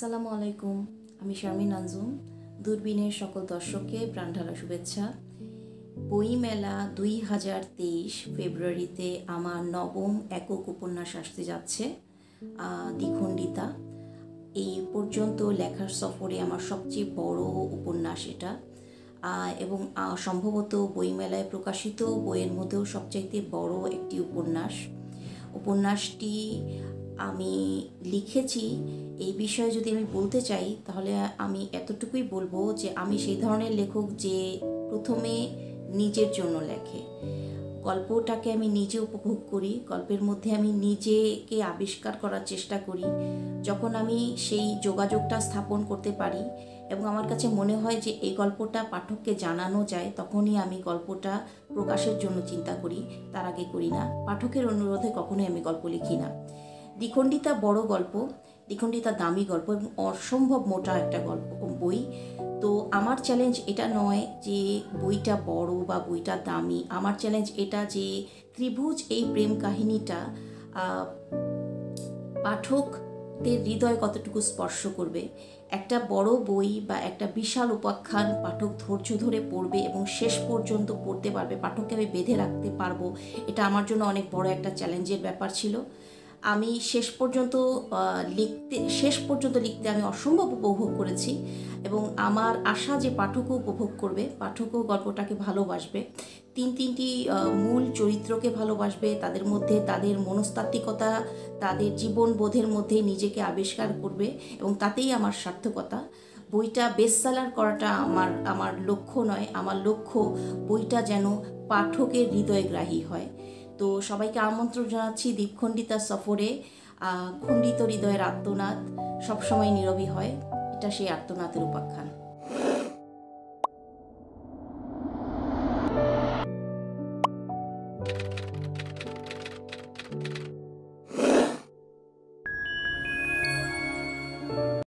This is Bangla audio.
আসসালামু আলাইকুম। আমি শারমিন আঞ্জুম। দূরবীনের সকল দর্শককে প্রাণঢালা শুভেচ্ছা। বইমেলা 2023 ফেব্রুয়ারিতে আমার নবম একক উপন্যাস আসতে যাচ্ছে, দ্বিখণ্ডিতা। এই পর্যন্ত লেখার সফরে আমার সবচেয়ে বড় উপন্যাস এটা, এবং সম্ভবত বইমেলায় প্রকাশিত বইয়ের মধ্যেও সবচাইতে বড় একটি উপন্যাসটি আমি লিখেছি। এই বিষয়ে যদি আমি বলতে চাই তাহলে আমি এতটুকুই বলবো যে আমি সেই ধরনের লেখক যে প্রথমে নিজের জন্য লেখে। গল্পটাকে আমি নিজে উপভোগ করি, গল্পের মধ্যে আমি নিজেকে আবিষ্কার করার চেষ্টা করি। যখন আমি সেই যোগাযোগটা স্থাপন করতে পারি এবং আমার কাছে মনে হয় যে এই গল্পটা পাঠককে জানানো যায়, তখনই আমি গল্পটা প্রকাশের জন্য চিন্তা করি, তার আগে করি না। পাঠকের অনুরোধে কখনোই আমি গল্প লিখি না। দ্বিখণ্ডিতা বড় গল্প, দ্বিখণ্ডিতা দামি গল্প এবং অসম্ভব মোটা একটা বই। তো আমার চ্যালেঞ্জ এটা নয় যে বইটা বড় বা বইটা দামি। আমার চ্যালেঞ্জ এটা যে ত্রিভুজ এই প্রেম কাহিনীটা পাঠকদের হৃদয় কতটুকু স্পর্শ করবে। একটা বড় বই বা একটা বিশাল উপাখ্যান পাঠক ধৈর্য ধরে পড়বে এবং শেষ পর্যন্ত পড়তে পারবে, পাঠককে আমি বেঁধে রাখতে পারবো, এটা আমার জন্য অনেক বড় একটা চ্যালেঞ্জের ব্যাপার ছিল। আমি শেষ পর্যন্ত লিখতে আমি অসম্ভব উপভোগ করেছি এবং আমার আশা যে পাঠকও উপভোগ করবে, পাঠকও গল্পটাকে ভালোবাসবে। তিনটি মূল চরিত্রকে ভালোবাসবে, তাদের মধ্যে তাদের মনস্তাত্ত্বিকতা, তাদের জীবনবোধের মধ্যে নিজেকে আবিষ্কার করবে এবং তাতেই আমার সার্থকতা। বইটা বেস্টসেলার করাটা আমার লক্ষ্য নয়, আমার লক্ষ্য বইটা যেন পাঠকের হৃদয়গ্রাহী হয়। তো সবাইকে আমন্ত্রণ জানাচ্ছি দ্বিখণ্ডিতা সফরে। খণ্ডিত হৃদয়ের আর্তনাদ সবসময় নীরবই হয়, এটা সেই আর্তনাদের উপাখ্যান।